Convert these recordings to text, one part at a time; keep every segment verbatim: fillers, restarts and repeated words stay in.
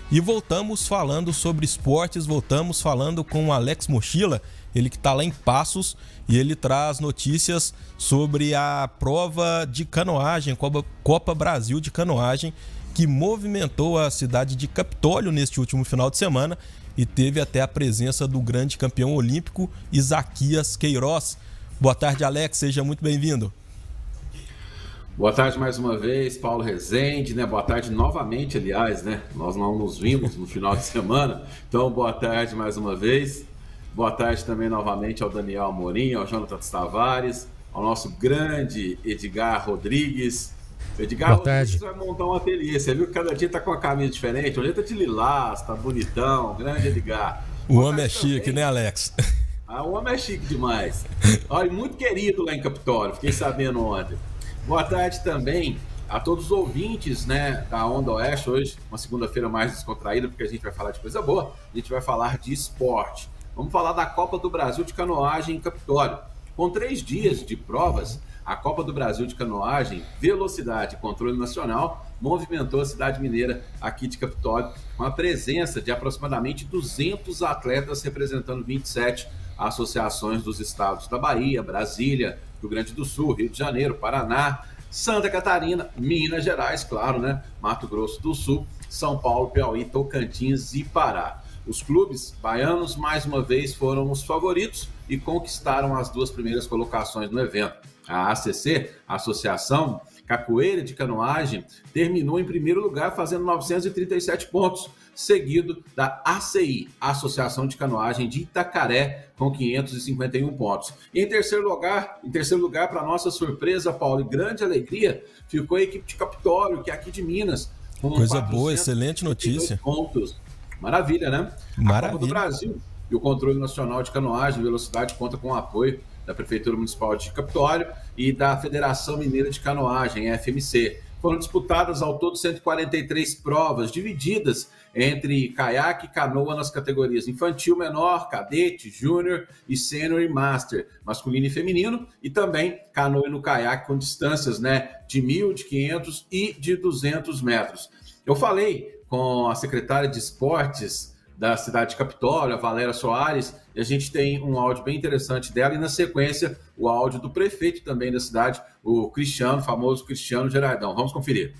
E voltamos falando sobre esportes, voltamos falando com o Alex Mochila, ele que está lá em Passos, e ele traz notícias sobre a prova de canoagem, Copa, Copa Brasil de Canoagem, que movimentou a cidade de Capitólio neste último final de semana e teve até a presença do grande campeão olímpico Isaquias Queiroz. Boa tarde, Alex, seja muito bem-vindo. Boa tarde mais uma vez, Paulo Rezende, né? Boa tarde novamente, aliás, né? Nós não nos vimos no final de semana, então boa tarde mais uma vez. Boa tarde também novamente ao Daniel Amorim, ao Jonathan Tavares, ao nosso grande Edgar Rodrigues. Edgar boa Rodrigues tarde. Vai montar um ateliê, você viu que cada dia tá com uma camisa diferente, hoje tá de lilás, tá bonitão, grande Edgar. O boa homem é chique, também, né, Alex? Ah, o homem é chique demais. Olha, muito querido lá em Capitólio, fiquei sabendo ontem. Boa tarde também a todos os ouvintes, né, da Onda Oeste. Hoje, uma segunda-feira mais descontraída, porque a gente vai falar de coisa boa, a gente vai falar de esporte. Vamos falar da Copa do Brasil de Canoagem em Capitólio. Com três dias de provas, a Copa do Brasil de Canoagem, Velocidade e Controle Nacional movimentou a cidade mineira aqui de Capitólio, com a presença de aproximadamente duzentos atletas representando vinte e sete associações dos estados da Bahia, Brasília, Rio Grande do Sul, Rio de Janeiro, Paraná, Santa Catarina, Minas Gerais, claro, né? Mato Grosso do Sul, São Paulo, Piauí, Tocantins e Pará. Os clubes baianos, mais uma vez, foram os favoritos e conquistaram as duas primeiras colocações no evento. A A C C, a Associação Capoeira de Canoagem, terminou em primeiro lugar fazendo novecentos e trinta e sete pontos, seguido da A C I, a Associação de Canoagem de Itacaré, com quinhentos e cinquenta e um pontos. E em terceiro lugar, em terceiro lugar, para nossa surpresa, Paulo, e grande alegria, ficou a equipe de Capitólio, que é aqui de Minas, com coisa boa, excelente notícia. Pontos. Maravilha, né? Maravilha. A Copa do Brasil e o Controle Nacional de Canoagem e Velocidade conta com o apoio da Prefeitura Municipal de Capitólio e da Federação Mineira de Canoagem, F M C. Foram disputadas ao todo cento e quarenta e três provas, divididas entre caiaque e canoa nas categorias infantil, menor, cadete, júnior e sênior e master, masculino e feminino, e também canoa no caiaque com distâncias, né, de mil, de quinhentos e de duzentos metros. Eu falei com a secretária de esportes da cidade de Capitólio, a Valéria Soares, e a gente tem um áudio bem interessante dela, e na sequência o áudio do prefeito também da cidade, o Cristiano, o famoso Cristiano Gerardão. Vamos conferir.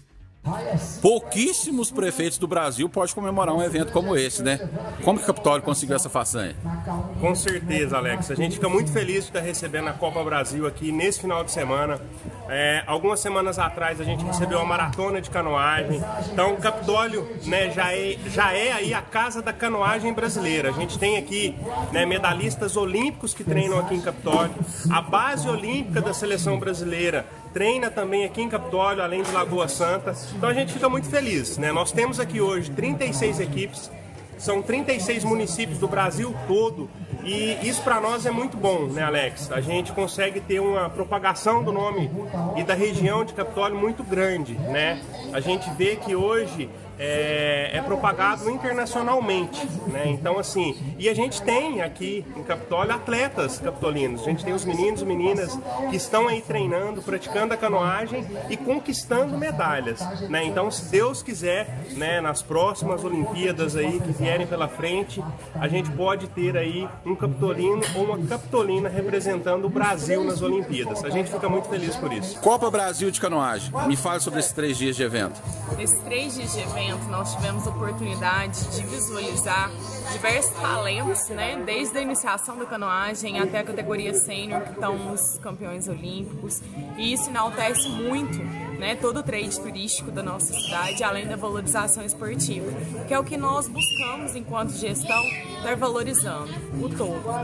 Pouquíssimos prefeitos do Brasil podem comemorar um evento como esse, né? Como que o Capitólio conseguiu essa façanha? Com certeza, Alex. A gente fica muito feliz de estar recebendo a Copa Brasil aqui nesse final de semana. É, algumas semanas atrás a gente recebeu a maratona de canoagem. Então, o Capitólio, né, já, é, já é aí a casa da canoagem brasileira. A gente tem aqui, né, medalhistas olímpicos que treinam aqui em Capitólio. A base olímpica da seleção brasileira treina também aqui em Capitólio, além de Lagoa Santa. Então a gente fica muito feliz, né? Nós temos aqui hoje trinta e seis equipes, são trinta e seis municípios do Brasil todo, e isso para nós é muito bom, né, Alex? A gente consegue ter uma propagação do nome e da região de Capitólio muito grande, né? A gente vê que hoje É, é propagado internacionalmente, né? Então, assim, e a gente tem aqui em Capitólio atletas capitolinos. A gente tem os meninos e meninas que estão aí treinando, praticando a canoagem e conquistando medalhas, né? Então, se Deus quiser, né, nas próximas Olimpíadas aí que vierem pela frente, a gente pode ter aí um capitolino ou uma capitolina representando o Brasil nas Olimpíadas. A gente fica muito feliz por isso. Copa Brasil de Canoagem. Me fale sobre esses três dias de evento. Esses três dias de evento nós tivemos a oportunidade de visualizar diversos talentos, né, desde a iniciação da canoagem até a categoria sênior, que estão os campeões olímpicos, e isso enaltece muito, né, todo o trade turístico da nossa cidade, além da valorização esportiva, que é o que nós buscamos enquanto gestão, estar valorizando o todo.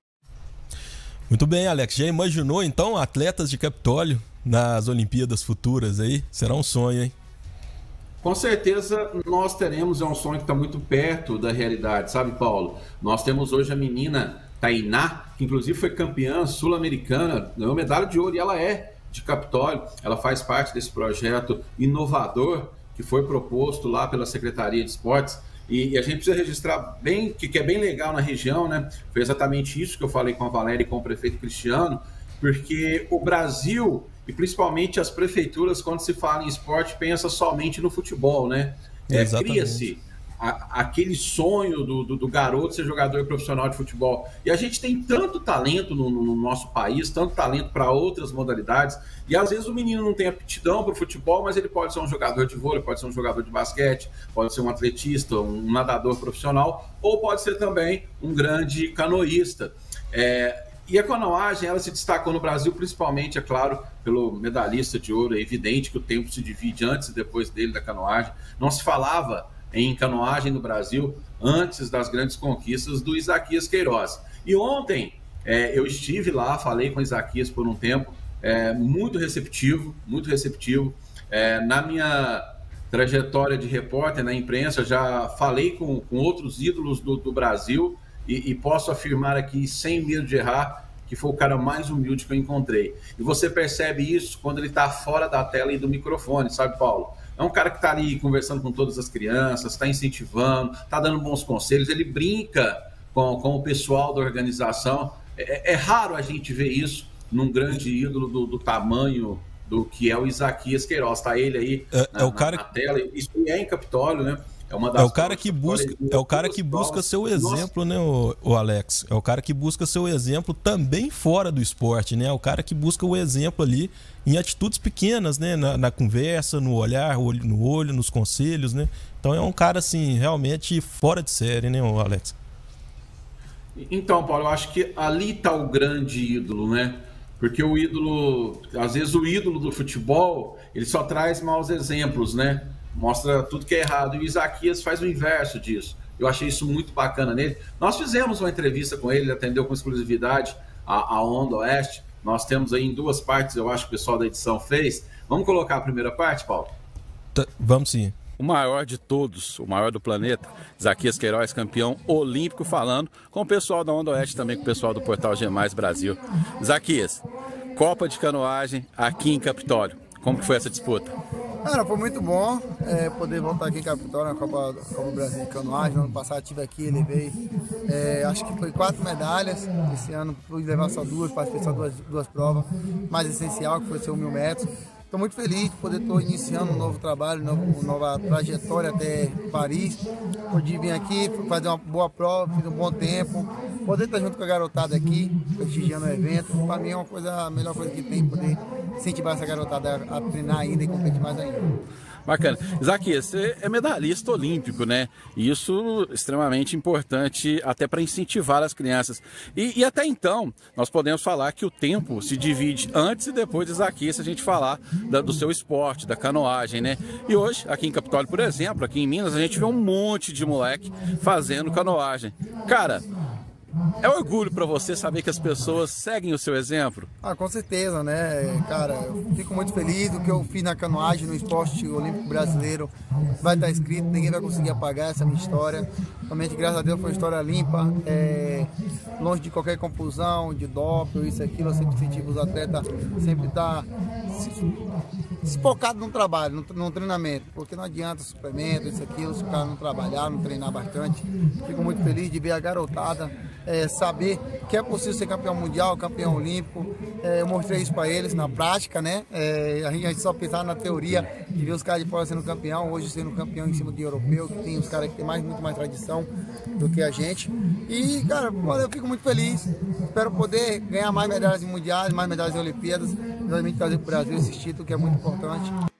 Muito bem, Alex, já imaginou então atletas de Capitólio nas Olimpíadas futuras aí? Será um sonho, hein? Com certeza nós teremos, é um sonho que está muito perto da realidade, sabe, Paulo? Nós temos hoje a menina Tainá, que inclusive foi campeã sul-americana, ganhou medalha de ouro, e ela é de Capitólio. Ela faz parte desse projeto inovador que foi proposto lá pela Secretaria de Esportes, e, e a gente precisa registrar bem, que, que é bem legal na região, né? Foi exatamente isso que eu falei com a Valéria e com o prefeito Cristiano, porque o Brasil, e principalmente as prefeituras, quando se fala em esporte, pensa somente no futebol, né? É, cria-se a, aquele sonho do, do, do garoto ser jogador profissional de futebol. E a gente tem tanto talento no, no nosso país, tanto talento para outras modalidades, e às vezes o menino não tem aptidão para o futebol, mas ele pode ser um jogador de vôlei, pode ser um jogador de basquete, pode ser um atletista, um nadador profissional, ou pode ser também um grande canoísta. É, e a canoagem, ela se destacou no Brasil, principalmente, é claro, pelo medalhista de ouro. É evidente que o tempo se divide antes e depois dele da canoagem. Não se falava em canoagem no Brasil antes das grandes conquistas do Isaquias Queiroz. E ontem é, eu estive lá, falei com o Isaquias por um tempo, é, muito receptivo, muito receptivo. É, na minha trajetória de repórter na imprensa, já falei com, com outros ídolos do, do Brasil, e, e posso afirmar aqui, sem medo de errar, que foi o cara mais humilde que eu encontrei. E você percebe isso quando ele está fora da tela e do microfone, sabe, Paulo? É um cara que está ali conversando com todas as crianças, está incentivando, está dando bons conselhos, ele brinca com, com o pessoal da organização. É, é raro a gente ver isso num grande ídolo do, do tamanho do que é o Isaquias Queiroz. Está ele aí é, na, é o cara... na tela, isso é em Capitólio, né? É, uma das é o cara que busca, é o cara que busca seu exemplo, né, o, o Alex? É o cara que busca seu exemplo também fora do esporte, né? É o cara que busca o exemplo ali em atitudes pequenas, né? Na, na conversa, no olhar, olho no olho, nos conselhos, né? Então é um cara, assim, realmente fora de série, né, o Alex? Então, Paulo, eu acho que ali está o grande ídolo, né? Porque o ídolo, às vezes o ídolo do futebol, ele só traz maus exemplos, né? Mostra tudo que é errado. E o Isaquias faz o inverso disso. Eu achei isso muito bacana nele. Nós fizemos uma entrevista com ele, ele atendeu com exclusividade a, a Onda Oeste. Nós temos aí em duas partes, eu acho que o pessoal da edição fez. Vamos colocar a primeira parte, Paulo? Tá, vamos sim. O maior de todos, o maior do planeta, Isaquias Queiroz, campeão olímpico, falando com o pessoal da Onda Oeste, também com o pessoal do portal G Mais Brasil. Isaquias, Copa de Canoagem aqui em Capitólio. Como que foi essa disputa? Cara, foi muito bom é, poder voltar aqui em Capitólio na Copa, Copa Brasil de Canoagem. No ano passado estive aqui, levei, é, acho que foi quatro medalhas. Esse ano pude levar só duas, participei só duas, duas provas. Mais essencial, que foi ser o mil metros. Estou muito feliz de poder estar iniciando um novo trabalho, uma nova trajetória até Paris. Pude vir aqui, fazer uma boa prova, fiz um bom tempo. Poder estar junto com a garotada aqui, prestigiando o evento, para mim é uma coisa, a melhor coisa que tem, poder incentivar essa garotada a treinar ainda e competir mais ainda. Bacana. Isaquias, você é medalhista olímpico, né? E isso é extremamente importante até para incentivar as crianças. E, e até então, nós podemos falar que o tempo se divide antes e depois de Isaquias, se a gente falar da, do seu esporte, da canoagem, né? E hoje, aqui em Capitólio, por exemplo, aqui em Minas, a gente vê um monte de moleque fazendo canoagem. Cara, é orgulho para você saber que as pessoas seguem o seu exemplo? Ah, com certeza, né? Cara, eu fico muito feliz do que eu fiz na canoagem, no esporte olímpico brasileiro. Vai estar escrito, ninguém vai conseguir apagar essa minha história. Realmente, graças a Deus, foi uma história limpa, é, longe de qualquer confusão, de doping, isso, aquilo. Eu sempre incentivo os atletas, sempre estar focado no trabalho, no, no treinamento, porque não adianta suplemento, isso, aquilo, se o cara não trabalhar, não treinar bastante. Fico muito feliz de ver a garotada é, saber que é possível ser campeão mundial, campeão olímpico. É, eu mostrei isso para eles na prática, né? É, a gente só pensava na teoria de ver os caras de fora sendo campeão, hoje sendo campeão em cima de europeu, que tem os caras que tem mais, muito mais tradição do que a gente. E, cara, eu fico muito feliz. Espero poder ganhar mais medalhas em mundiais, mais medalhas em Olimpíadas, realmente trazer para o Brasil esse título que é muito importante.